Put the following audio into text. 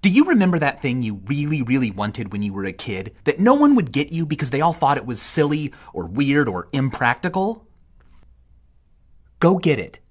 Do you remember that thing you really, really wanted when you were a kid that no one would get you because they all thought it was silly or weird or impractical? Go get it.